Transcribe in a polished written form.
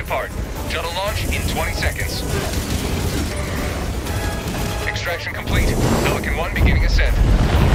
depart. Shuttle launch in 20 seconds. Extraction complete. Pelican 1 beginning ascent.